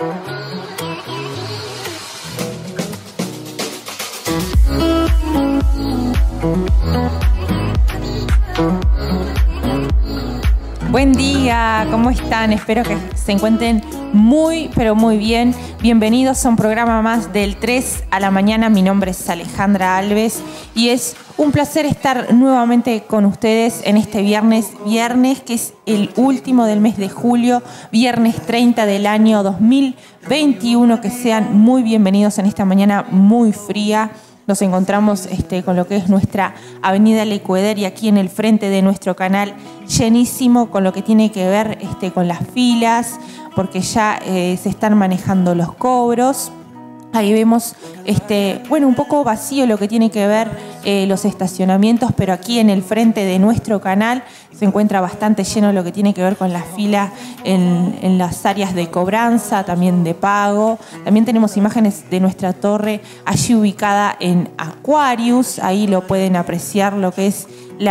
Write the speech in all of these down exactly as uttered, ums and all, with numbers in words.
Buen día, ¿cómo están? Espero que se encuentren muy, pero muy bien. Bienvenidos a un programa más del tres a la mañana. Mi nombre es Alejandra Alves y es un placer estar nuevamente con ustedes en este viernes, viernes que es el último del mes de julio, viernes treinta del año dos mil veintiuno. Que sean muy bienvenidos en esta mañana muy fría. Nos encontramos este, con lo que es nuestra avenida Lecueder y aquí en el frente de nuestro canal llenísimo con lo que tiene que ver este, con las filas, porque ya eh, se están manejando los cobros. Ahí vemos, este, bueno, un poco vacío lo que tiene que ver eh, los estacionamientos, pero aquí en el frente de nuestro canal se encuentra bastante lleno lo que tiene que ver con la fila en, en las áreas de cobranza, también de pago. También tenemos imágenes de nuestra torre allí ubicada en Aquarius. Ahí lo pueden apreciar lo que es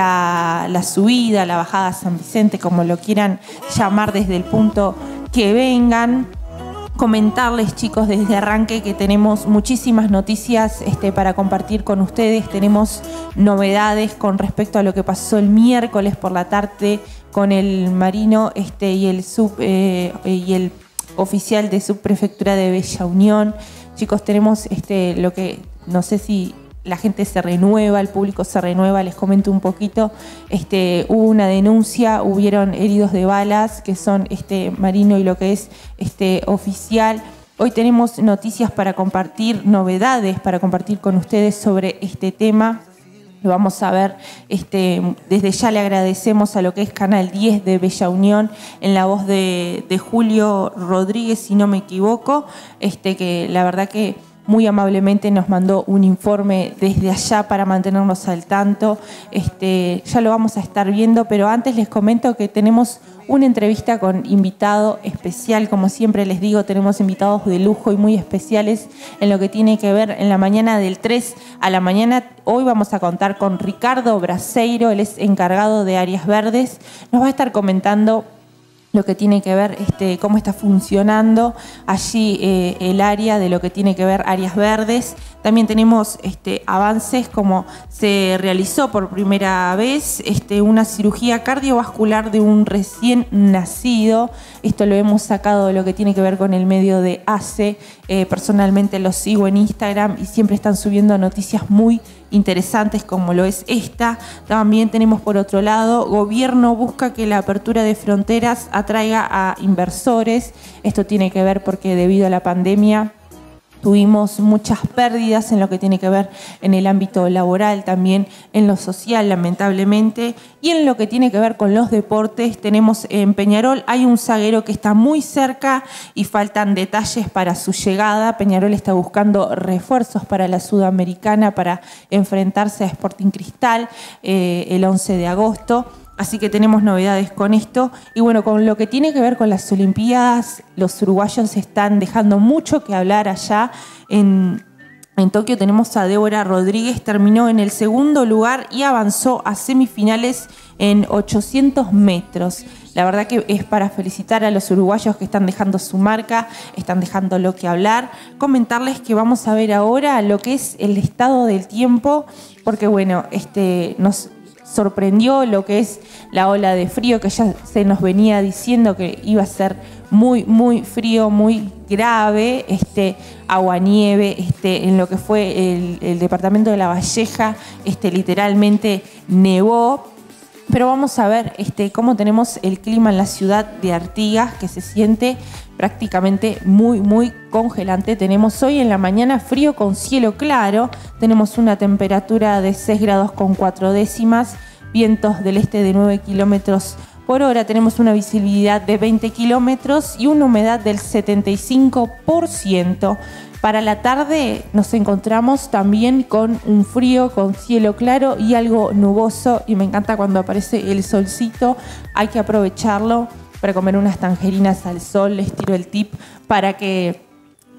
la, la subida, la bajada a San Vicente, como lo quieran llamar desde el punto que vengan. Comentarles, chicos, desde arranque que tenemos muchísimas noticias este, para compartir con ustedes. Tenemos novedades con respecto a lo que pasó el miércoles por la tarde con el marino este, y, el sub, eh, y el oficial de subprefectura de Bella Unión. Chicos, tenemos este, lo que no sé si la gente se renueva, el público se renueva, les comento un poquito. Este, hubo una denuncia, hubieron heridos de balas, que son este marino y lo que es este oficial. Hoy tenemos noticias para compartir, novedades para compartir con ustedes sobre este tema. Lo vamos a ver, este, desde ya le agradecemos a lo que es Canal diez de Bella Unión, en la voz de, de Julio Rodríguez, si no me equivoco, este, que la verdad que muy amablemente nos mandó un informe desde allá para mantenernos al tanto. Este, ya lo vamos a estar viendo, pero antes les comento que tenemos una entrevista con invitado especial. Como siempre les digo, tenemos invitados de lujo y muy especiales en lo que tiene que ver en la mañana del tres a la mañana. Hoy vamos a contar con Ricardo Braseiro, él es encargado de áreas verdes. Nos va a estar comentando lo que tiene que ver este, cómo está funcionando allí eh, el área de lo que tiene que ver áreas verdes. También tenemos este, avances como se realizó por primera vez este, una cirugía cardiovascular de un recién nacido. Esto lo hemos sacado de lo que tiene que ver con el medio de A C E. Eh, personalmente lo sigo en Instagram y siempre están subiendo noticias muy interesantes como lo es esta. También tenemos por otro lado, gobierno busca que la apertura de fronteras atraiga a inversores. Esto tiene que ver porque debido a la pandemia tuvimos muchas pérdidas en lo que tiene que ver en el ámbito laboral, también en lo social, lamentablemente, y en lo que tiene que ver con los deportes. Tenemos en Peñarol, hay un zaguero que está muy cerca y faltan detalles para su llegada. Peñarol está buscando refuerzos para la Sudamericana para enfrentarse a Sporting Cristal eh, el once de agosto. Así que tenemos novedades con esto. Y bueno, con lo que tiene que ver con las Olimpiadas, los uruguayos están dejando mucho que hablar allá en, en Tokio. Tenemos a Débora Rodríguez, terminó en el segundo lugar y avanzó a semifinales en ochocientos metros. La verdad que es para felicitar a los uruguayos que están dejando su marca, están dejando lo que hablar. Comentarles que vamos a ver ahora lo que es el estado del tiempo, porque bueno, este nos sorprendió lo que es la ola de frío, que ya se nos venía diciendo que iba a ser muy, muy frío, muy grave, este, aguanieve, este, en lo que fue el, el departamento de La Valleja, este, literalmente nevó. Pero vamos a ver este, cómo tenemos el clima en la ciudad de Artigas, que se siente prácticamente muy, muy congelante. Tenemos hoy en la mañana frío con cielo claro. Tenemos una temperatura de seis grados con cuatro décimas, vientos del este de nueve kilómetros por hora. Tenemos una visibilidad de veinte kilómetros y una humedad del setenta y cinco por ciento. Para la tarde nos encontramos también con un frío, con cielo claro y algo nuboso. Y me encanta cuando aparece el solcito. Hay que aprovecharlo para comer unas tangerinas al sol. Les tiro el tip para que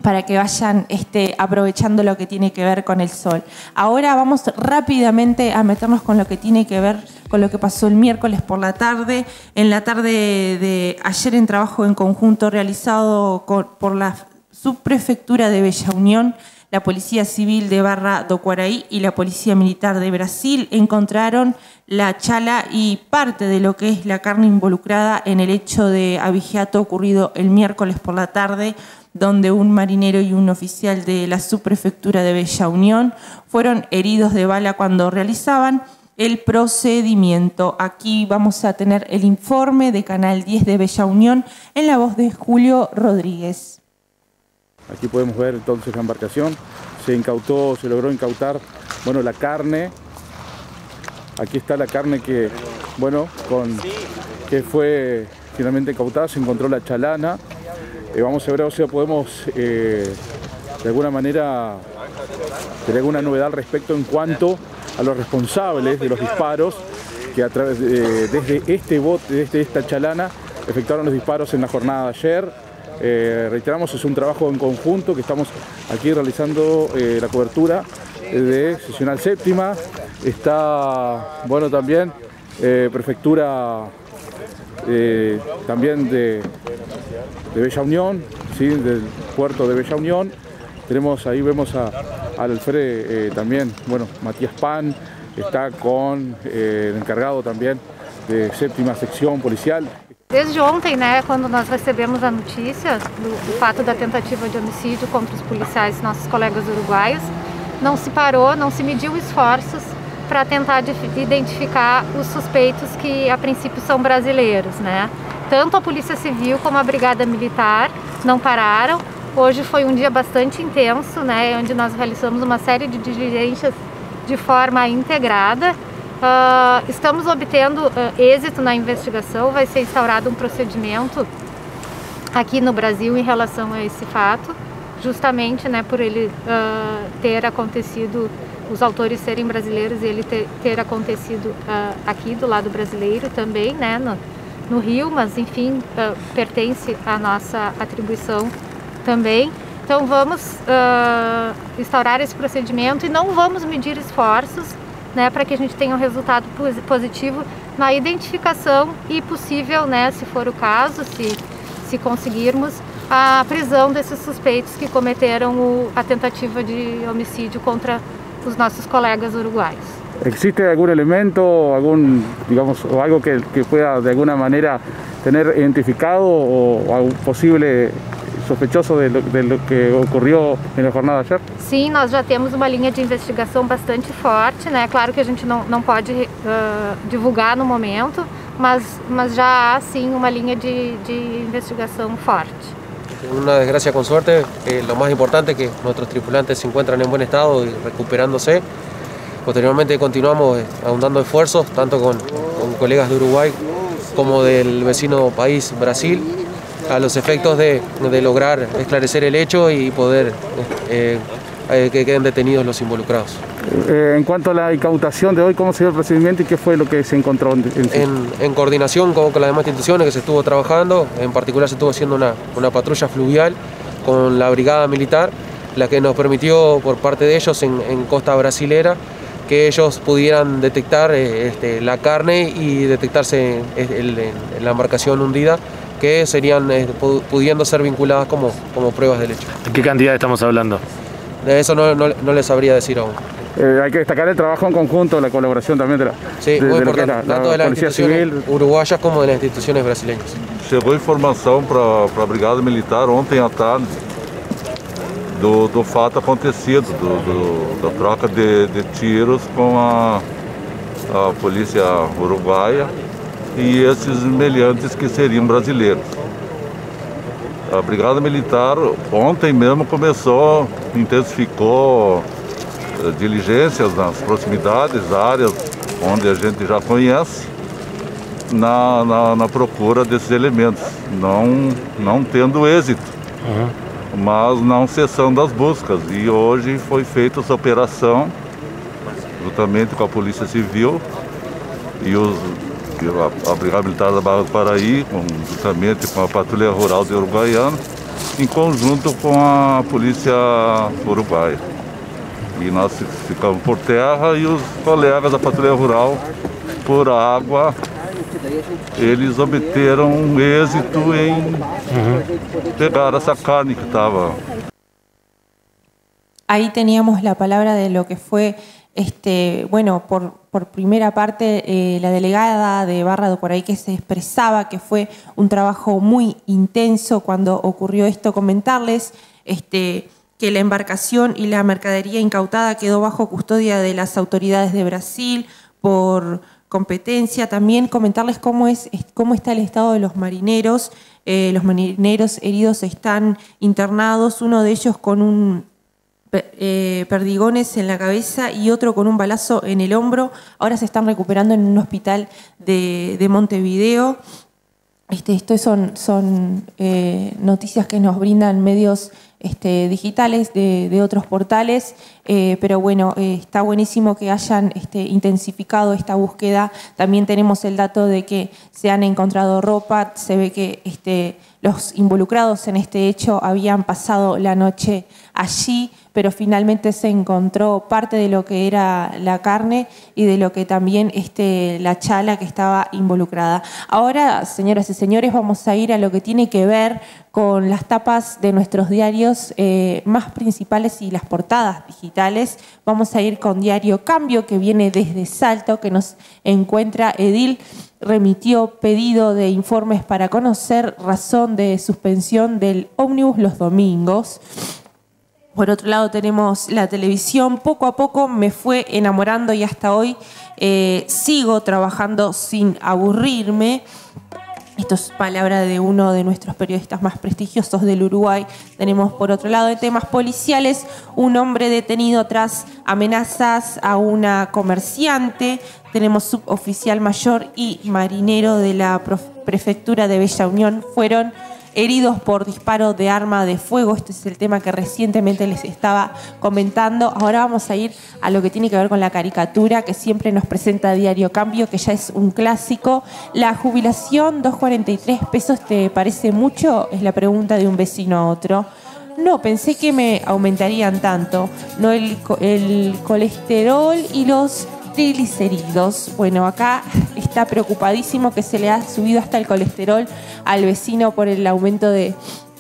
para que vayan este, aprovechando lo que tiene que ver con el sol. Ahora vamos rápidamente a meternos con lo que tiene que ver con lo que pasó el miércoles por la tarde. En la tarde de ayer, en trabajo en conjunto realizado por la Subprefectura de Bella Unión, la Policía Civil de Barra do Quaraí y la Policía Militar de Brasil encontraron la chala y parte de lo que es la carne involucrada en el hecho de abigeato ocurrido el miércoles por la tarde, donde un marinero y un oficial de la Subprefectura de Bella Unión fueron heridos de bala cuando realizaban el procedimiento. Aquí vamos a tener el informe de Canal diez de Bella Unión en la voz de Julio Rodríguez. Aquí podemos ver entonces la embarcación. Se incautó, se logró incautar, bueno, la carne. Aquí está la carne que, bueno, con, que fue finalmente incautada. Se encontró la chalana. Eh, vamos a ver, o sea, podemos eh, de alguna manera tener alguna novedad al respecto en cuanto a los responsables de los disparos que a través de, desde este bote, desde esta chalana, efectuaron los disparos en la jornada de ayer. Eh, reiteramos, es un trabajo en conjunto que estamos aquí realizando eh, la cobertura de Seccional Séptima. Está, bueno, también eh, Prefectura eh, también de, de Bella Unión, ¿sí? Del puerto de Bella Unión. Tenemos ahí, vemos a, al alférez eh, también, bueno, Matías Pan, está con eh, el encargado también de Séptima Sección Policial. Desde ontem, né, quando nós recebemos a notícia do, do fato da tentativa de homicídio contra os policiais, nossos colegas uruguaios, não se parou, não se mediu esforços para tentar identificar os suspeitos que a princípio são brasileiros, né? Tanto a Polícia Civil como a Brigada Militar não pararam. Hoje foi um dia bastante intenso, né, onde nós realizamos uma série de diligências de forma integrada. Uh, estamos obtendo uh, êxito na investigação, vai ser instaurado um procedimento aqui no Brasil em relação a esse fato, justamente, né, por ele uh, ter acontecido, os autores serem brasileiros e ele ter, ter acontecido uh, aqui do lado brasileiro também, né, no, no Rio, mas enfim, uh, pertence à nossa atribuição também. Então vamos uh, instaurar esse procedimento e não vamos medir esforços, né, para que a gente tenha um resultado positivo na identificação e possível, né, se for o caso, se, se conseguirmos, a prisão desses suspeitos que cometeram o, a tentativa de homicídio contra os nossos colegas uruguaios. ¿Existe algún elemento, algún, digamos, o algo que, que pueda de alguna manera tener identificado o algún posible sospechoso de lo, de lo que ocorreu na jornada de ayer? Sim, nós já temos uma linha de investigação bastante forte, né? Claro que a gente não, não pode uh, divulgar no momento, mas, mas já há sim uma linha de, de investigação forte. Una desgracia con suerte, eh, lo más importante es que nuestros tripulantes se encuentran en buen estado y recuperándose. Posteriormente continuamos eh, ahondando esfuerzos, tanto con, con colegas de Uruguay como del vecino país Brasil, a los efectos de, de lograr esclarecer el hecho y poder eh, eh, que queden detenidos los involucrados. Eh, en cuanto a la incautación de hoy, ¿cómo se dio el procedimiento y qué fue lo que se encontró? En, en, en, en coordinación con, con las demás instituciones que se estuvo trabajando, en particular se estuvo haciendo una, una patrulla fluvial con la Brigada Militar, la que nos permitió por parte de ellos en, en costa brasilera que ellos pudieran detectar eh, este, la carne y detectarse en, en, en la embarcación hundida, que serían eh, pudiendo ser vinculadas como, como pruebas del hecho. ¿De qué cantidad estamos hablando? De eso no, no, no les sabría decir aún. Eh, hay que destacar el trabajo en conjunto, la colaboración también de la, sí, de, muy de importante, la, tanto la de las Policía instituciones Civil uruguayas como de las instituciones brasileñas. Chegou informação para a Brigada Militar ontem à tarde do, do fato acontecido, do, do, da troca de, de tiros com a, a polícia uruguaia e esses meliantes que seriam brasileiros. A Brigada Militar ontem mesmo começou, intensificou uh, diligências nas proximidades, áreas onde a gente já conhece, na, na, na procura desses elementos, não, não tendo êxito, uhum. mas não cessando as buscas. E hoje foi feita essa operação, juntamente com a Polícia Civil e os a Brigada Militar da Barra do Quaraí, juntamente com a Patrulha Rural de Uruguaiana, em conjunto com a polícia uruguaia. E nós ficamos por terra e os colegas da Patrulha Rural por água. Eles obteram um êxito em uhum. pegar essa carne que estava. Ahí teníamos la palabra de lo que fue, este, bueno, por, por primera parte eh, la delegada de Barra do Coraí, que se expresaba que fue un trabajo muy intenso cuando ocurrió esto. Comentarles este, que la embarcación y la mercadería incautada quedó bajo custodia de las autoridades de Brasil por competencia. También comentarles cómo, es, cómo está el estado de los marineros. Eh, los marineros heridos están internados, uno de ellos con un eh, perdigones en la cabeza y otro con un balazo en el hombro. Ahora se están recuperando en un hospital de, de Montevideo. Este, esto son, son eh, noticias que nos brindan medios este, digitales de, de otros portales, eh, pero bueno, eh, está buenísimo que hayan este, intensificado esta búsqueda. También tenemos el dato de que se han encontrado ropa, se ve que este, los involucrados en este hecho habían pasado la noche allí, pero finalmente se encontró parte de lo que era la carne y de lo que también este, la chala que estaba involucrada. Ahora, señoras y señores, vamos a ir a lo que tiene que ver con las tapas de nuestros diarios eh, más principales y las portadas digitales. Vamos a ir con Diario Cambio, que viene desde Salto, que nos encuentra Edil. Remitió pedido de informes para conocer razón de suspensión del ómnibus los domingos. Por otro lado tenemos la televisión. Poco a poco me fue enamorando y hasta hoy eh, sigo trabajando sin aburrirme. Esto es palabra de uno de nuestros periodistas más prestigiosos del Uruguay. Tenemos por otro lado de temas policiales, un hombre detenido tras amenazas a una comerciante. Tenemos suboficial mayor y marinero de la prefectura de Bella Unión fueron heridos por disparo de arma de fuego. Este es el tema que recientemente les estaba comentando. Ahora vamos a ir a lo que tiene que ver con la caricatura que siempre nos presenta Diario Cambio, que ya es un clásico. La jubilación, dos cuarenta y tres pesos, ¿te parece mucho? Es la pregunta de un vecino a otro. No, pensé que me aumentarían tanto. No, el, el colesterol y los triglicéridos. Bueno, acá está preocupadísimo que se le ha subido hasta el colesterol al vecino por el aumento de,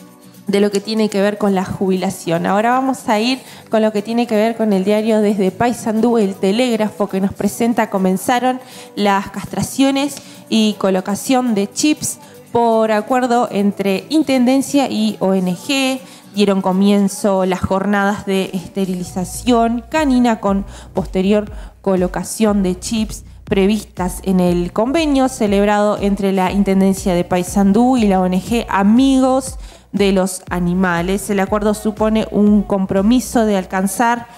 de lo que tiene que ver con la jubilación. Ahora vamos a ir con lo que tiene que ver con el diario desde Paysandú, El Telégrafo, que nos presenta: comenzaron las castraciones y colocación de chips por acuerdo entre Intendencia y O N G. Dieron comienzo las jornadas de esterilización canina con posterior colocación de chips previstas en el convenio celebrado entre la Intendencia de Paysandú y la O N G Amigos de los Animales. El acuerdo supone un compromiso de alcanzar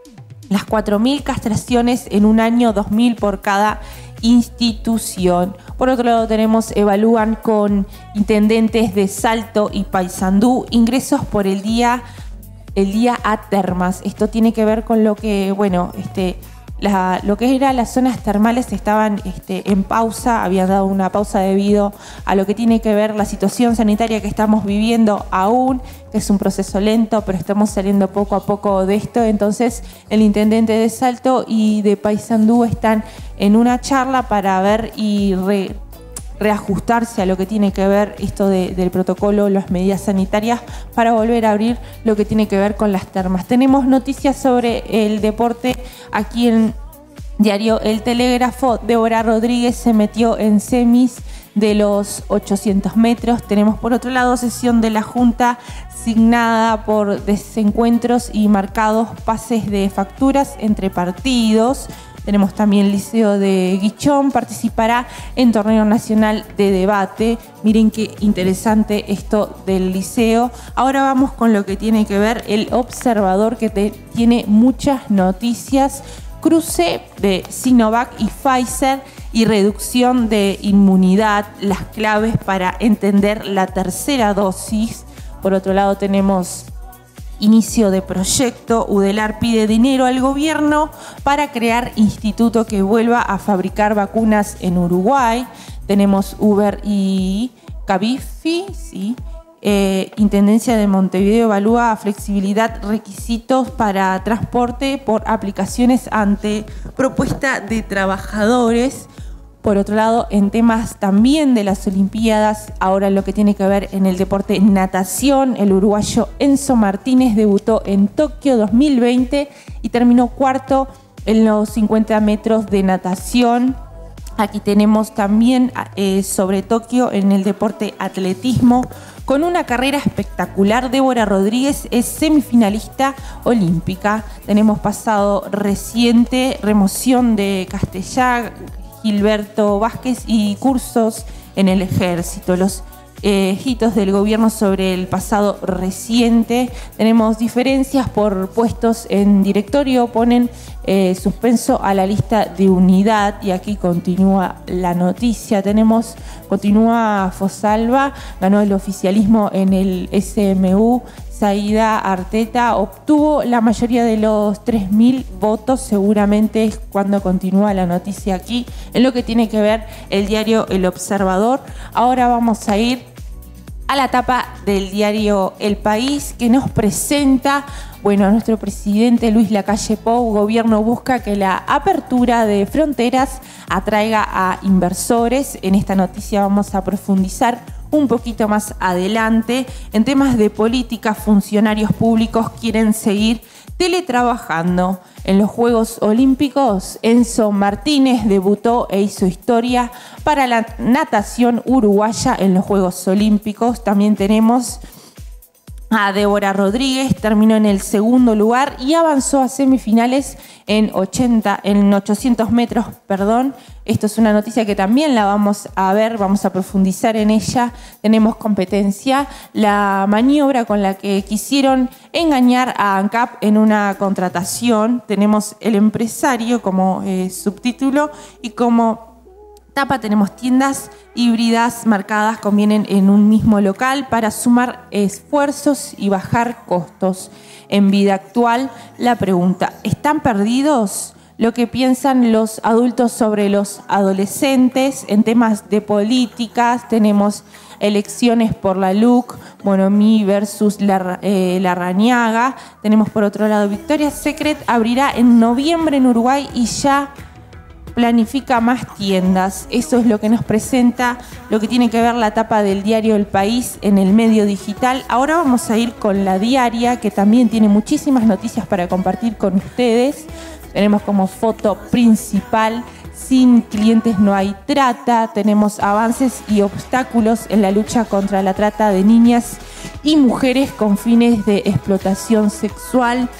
las cuatro mil castraciones en un año, dos mil por cada institución. Por otro lado tenemos, evalúan con intendentes de Salto y Paysandú ingresos por el día, el día a termas. Esto tiene que ver con lo que, bueno, este, la, lo que era las zonas termales estaban este, en pausa, habían dado una pausa debido a lo que tiene que ver la situación sanitaria que estamos viviendo aún, que es un proceso lento, pero estamos saliendo poco a poco de esto. Entonces el intendente de Salto y de Paysandú están en una charla para ver y re, reajustarse a lo que tiene que ver esto de, del protocolo, las medidas sanitarias, para volver a abrir lo que tiene que ver con las termas. Tenemos noticias sobre el deporte aquí en Diario El Telégrafo. Débora Rodríguez se metió en semis de los ochocientos metros. Tenemos por otro lado sesión de la Junta signada por desencuentros y marcados pases de facturas entre partidos. Tenemos también Liceo de Guichón, participará en torneo nacional de debate. Miren qué interesante esto del liceo. Ahora vamos con lo que tiene que ver El Observador, que te, tiene muchas noticias. Cruce de Sinovac y Pfizer y reducción de inmunidad, las claves para entender la tercera dosis. Por otro lado tenemos inicio de proyecto. Udelar pide dinero al gobierno para crear instituto que vuelva a fabricar vacunas en Uruguay. Tenemos Uber y Cabify, sí, Eh, Intendencia de Montevideo evalúa flexibilidad requisitos para transporte por aplicaciones ante propuesta de trabajadores. Por otro lado, en temas también de las Olimpiadas, ahora lo que tiene que ver en el deporte natación, el uruguayo Enzo Martínez debutó en Tokio dos mil veinte y terminó cuarto en los cincuenta metros de natación. Aquí tenemos también eh, sobre Tokio en el deporte atletismo. Con una carrera espectacular, Débora Rodríguez es semifinalista olímpica. Tenemos pasado reciente, remoción de Castellá, Gilberto Vázquez y cursos en el ejército. Los eh, hitos del gobierno sobre el pasado reciente. Tenemos diferencias por puestos en directorio, ponen eh, suspenso a la lista de unidad y aquí continúa la noticia. Tenemos, continúa Fosalva, ganó el oficialismo en el S M U. Zaida Arteta obtuvo la mayoría de los tres mil votos, seguramente es cuando continúa la noticia aquí, en lo que tiene que ver el diario El Observador. Ahora vamos a ir a la tapa del diario El País, que nos presenta, bueno, a nuestro presidente Luis Lacalle Pou. Gobierno busca que la apertura de fronteras atraiga a inversores. En esta noticia vamos a profundizar un poquito más adelante. En temas de política, funcionarios públicos quieren seguir teletrabajando. En los Juegos Olímpicos, Enzo Martínez debutó e hizo historia para la natación uruguaya en los Juegos Olímpicos. También tenemos a Débora Rodríguez, terminó en el segundo lugar y avanzó a semifinales en, ochenta, en ochocientos metros. Perdón. Esto es una noticia que también la vamos a ver, vamos a profundizar en ella. Tenemos competencia, la maniobra con la que quisieron engañar a ANCAP en una contratación. Tenemos el empresario como eh, subtítulo y como tapa tenemos tiendas híbridas marcadas, convienen en un mismo local para sumar esfuerzos y bajar costos. En vida actual, la pregunta, ¿están perdidos? Lo que piensan los adultos sobre los adolescentes. En temas de políticas tenemos elecciones por la L U C, Bonomí versus la, eh, Larrañaga. Tenemos por otro lado Victoria's Secret abrirá en noviembre en Uruguay y ya planifica más tiendas. Eso es lo que nos presenta, lo que tiene que ver la tapa del diario El País en el medio digital. Ahora vamos a ir con la diaria, que también tiene muchísimas noticias para compartir con ustedes. Tenemos como foto principal, sin clientes no hay trata. Tenemos avances y obstáculos en la lucha contra la trata de niñas y mujeres con fines de explotación sexual.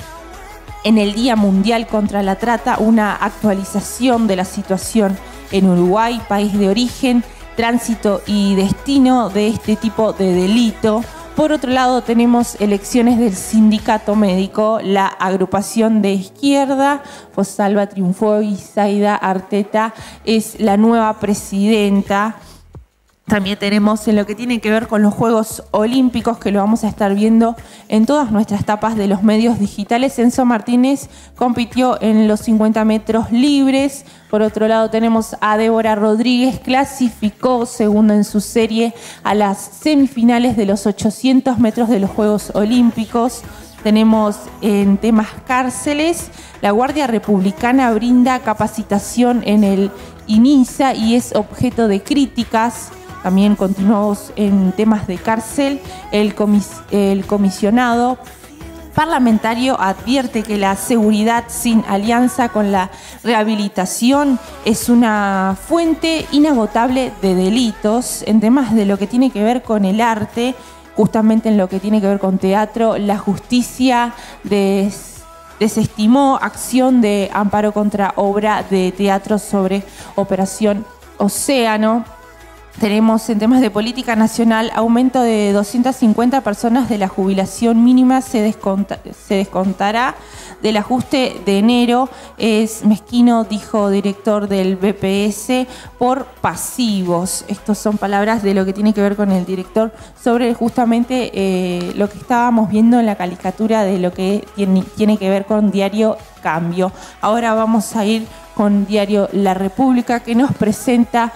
En el Día Mundial contra la Trata, una actualización de la situación en Uruguay, país de origen, tránsito y destino de este tipo de delito. Por otro lado, tenemos elecciones del sindicato médico, la agrupación de izquierda, Fosalva triunfó y Zaida Arteta es la nueva presidenta. También tenemos en lo que tiene que ver con los Juegos Olímpicos, que lo vamos a estar viendo en todas nuestras tapas de los medios digitales. Enzo Martínez compitió en los cincuenta metros libres. Por otro lado tenemos a Débora Rodríguez, clasificó segunda en su serie a las semifinales de los ochocientos metros de los Juegos Olímpicos. Tenemos en temas cárceles, la Guardia Republicana brinda capacitación en el INISA y es objeto de críticas. También continuamos en temas de cárcel. El, comis el comisionado parlamentario advierte que la seguridad sin alianza con la rehabilitación es una fuente inagotable de delitos. En temas de lo que tiene que ver con el arte, justamente en lo que tiene que ver con teatro, la justicia des desestimó acción de amparo contra obra de teatro sobre Operación Océano. Tenemos en temas de política nacional, aumento de doscientas cincuenta personas de la jubilación mínima se, desconta, se descontará del ajuste de enero. Es mezquino, dijo director del B P S, por pasivos. Estas son palabras de lo que tiene que ver con el director sobre justamente eh, lo que estábamos viendo en la caricatura de lo que tiene, tiene que ver con Diario Cambio. Ahora vamos a ir con Diario La República, que nos presenta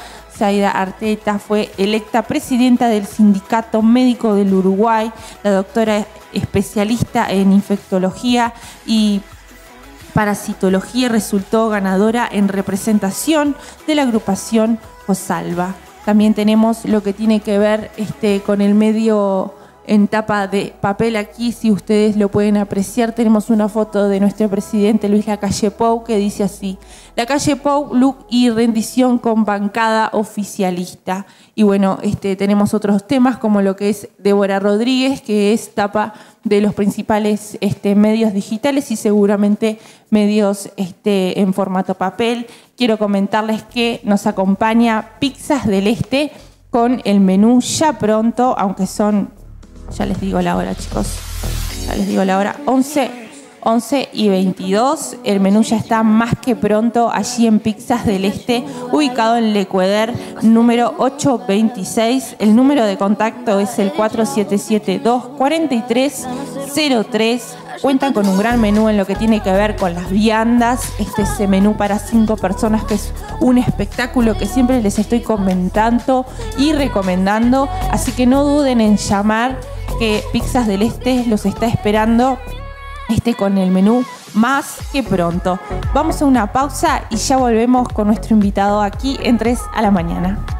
Zaida Arteta fue electa presidenta del Sindicato Médico del Uruguay. La doctora especialista en infectología y parasitología resultó ganadora en representación de la agrupación Josalva. También tenemos lo que tiene que ver este, con el medio en tapa de papel aquí, si ustedes lo pueden apreciar, tenemos una foto de nuestro presidente Luis Lacalle Pou que dice así: Lacalle Pou, look y rendición con bancada oficialista. Y bueno, este, tenemos otros temas como lo que es Débora Rodríguez, que es tapa de los principales este, medios digitales y seguramente medios este, en formato papel. Quiero comentarles que nos acompaña Pizzas del Este con el menú ya pronto, aunque son... Ya les digo la hora, chicos. Ya les digo la hora. once, once y veintidós. El menú ya está más que pronto allí en Pizzas del Este, ubicado en Lecueder, número ochocientos veintiséis. El número de contacto es el cuatro siete siete, dos cuatro tres, cero tres. Cuentan con un gran menú en lo que tiene que ver con las viandas. Este es el menú para cinco personas, que es un espectáculo que siempre les estoy comentando y recomendando. Así que no duden en llamar, que Pizzas del Este los está esperando este con el menú más que pronto. Vamos a una pausa y ya volvemos con nuestro invitado aquí en tres a la mañana.